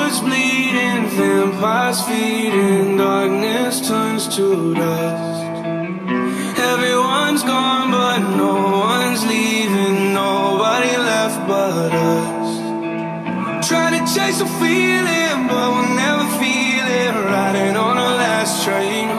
Hearts bleeding, vampires feeding, darkness turns to dust. Everyone's gone but no one's leaving, nobody left but us. Trying to chase a feeling but we'll never feel it, riding on the last train